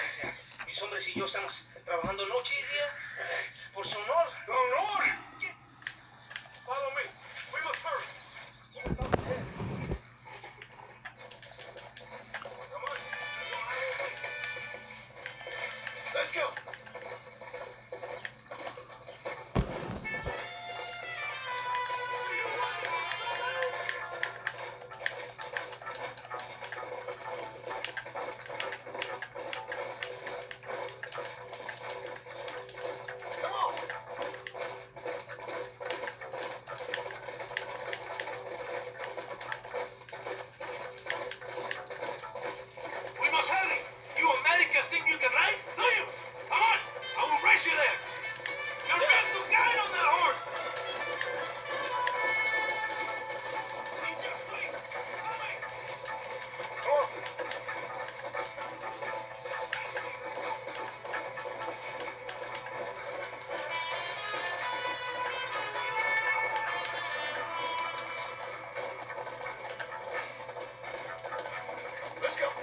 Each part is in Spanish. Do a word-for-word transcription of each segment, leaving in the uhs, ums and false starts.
desgracia. Mis hombres y yo estamos trabajando noche y día por su honor. ¡Honor! Follow me. We must hurry. Come on. Let's go. Think you can ride? Do you? Come on! I will race you there! You're meant to guide on that horse! Oh. Let's go!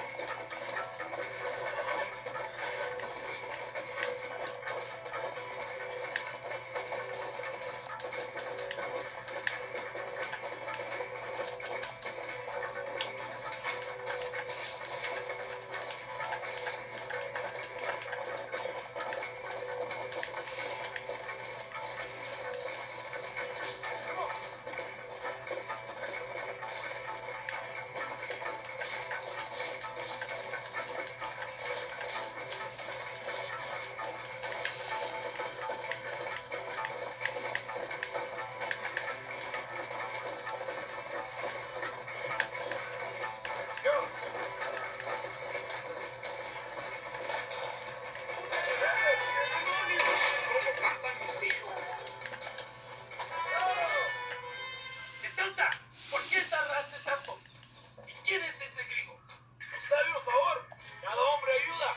¿Por qué tardaste tanto? ¿Y quién es este gringo? Está bien, por favor. Cada hombre ayuda.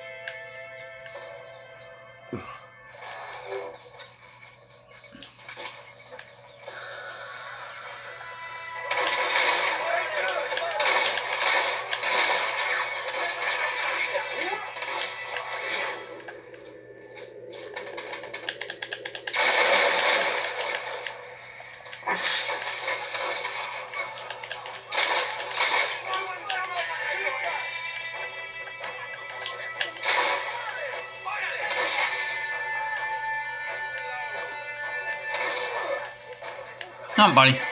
Come on, buddy.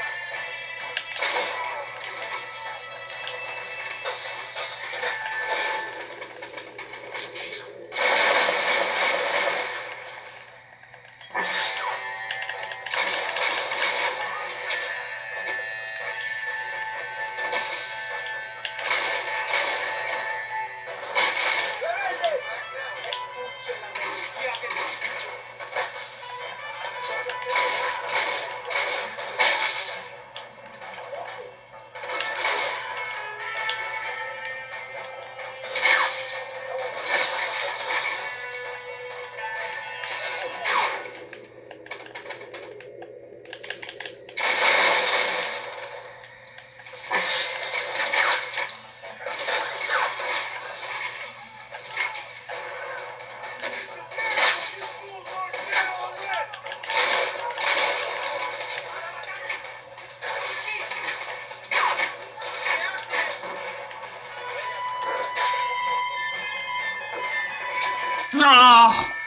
No.